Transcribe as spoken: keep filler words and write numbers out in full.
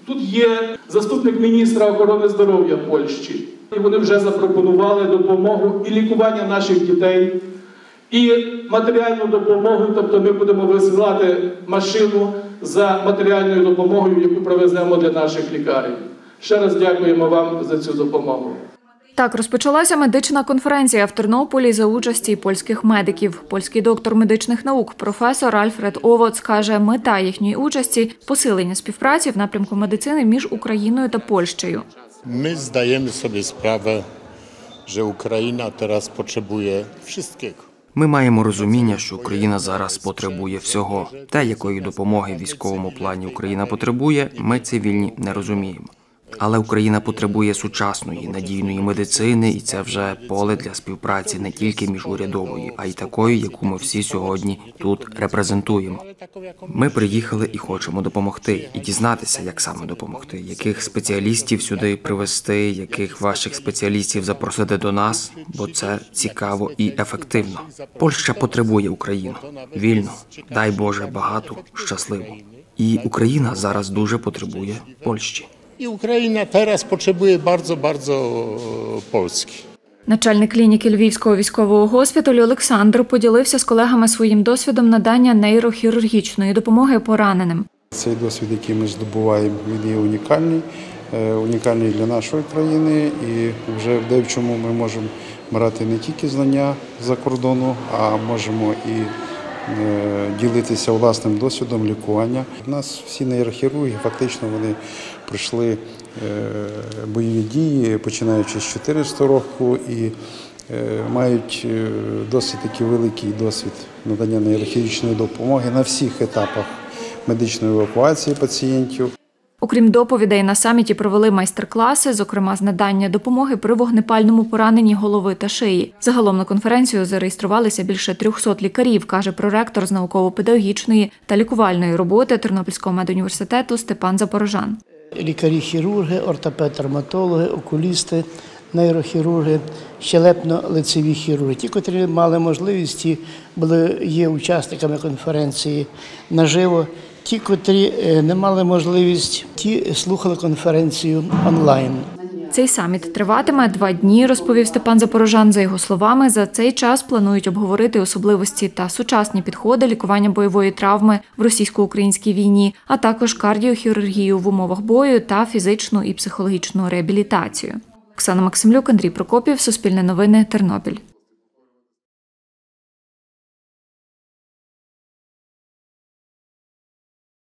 Тут є заступник міністра охорони здоров'я Польщі. І вони вже запропонували допомогу і лікування наших дітей, і матеріальну допомогу, тобто ми будемо висилати машину за матеріальною допомогою, яку привеземо для наших лікарень. Ще раз дякуємо вам за цю допомогу. Так розпочалася медична конференція в Тернополі за участі польських медиків. Польський доктор медичних наук, професор Альфред Овоц, каже, мета їхньої участі – посилення співпраці в напрямку медицини між Україною та Польщею. Ми здаємо собі справу, що Україна зараз потребує всього. Ми маємо розуміння, що Україна зараз потребує всього. Те, якої допомоги в військовому плані Україна потребує, ми цивільні не розуміємо. Але Україна потребує сучасної, надійної медицини, і це вже поле для співпраці не тільки міжурядової, а й такої, яку ми всі сьогодні тут репрезентуємо. Ми приїхали і хочемо допомогти, і дізнатися, як саме допомогти, яких спеціалістів сюди привезти, яких ваших спеціалістів запросити до нас, бо це цікаво і ефективно. Польща потребує Україну. Вільну, дай Боже, багату, щасливу. І Україна зараз дуже потребує Польщі. І Україна зараз потребує дуже-дуже Польщі. Начальник клініки Львівського військового госпіталю Олександр поділився з колегами своїм досвідом надання нейрохірургічної допомоги пораненим. Цей досвід, який ми здобуваємо, він є унікальний, унікальний для нашої країни, і вже в деякому ми можемо брати не тільки знання за кордону, а можемо і ділитися власним досвідом лікування. У нас всі нейрохірурги, фактично вони пройшли бойові дії, починаючи з чотирнадцятого року, і мають досить такий великий досвід надання нейрохірургічної допомоги на всіх етапах медичної евакуації пацієнтів. Окрім доповідей, на саміті провели майстер-класи, зокрема з надання допомоги при вогнепальному пораненні голови та шиї. Загалом на конференцію зареєструвалися більше трьохсот лікарів, каже проректор з науково-педагогічної та лікувальної роботи Тернопільського медуніверситету Степан Запорожан. Лікарі-хірурги, ортопед-травматологи, окулісти, нейрохірурги, щелепно-лицеві хірурги. Ті, котрі мали можливість, були, є учасниками конференції наживо. Ті, котрі не мали можливість, ті слухали конференцію онлайн. Цей саміт триватиме два дні, розповів Степан Запорожан. За його словами, за цей час планують обговорити особливості та сучасні підходи лікування бойової травми в російсько-українській війні, а також кардіохірургію в умовах бою та фізичну і психологічну реабілітацію. Оксана Максимлюк, Андрій Прокопів, Суспільне новини, Тернопіль.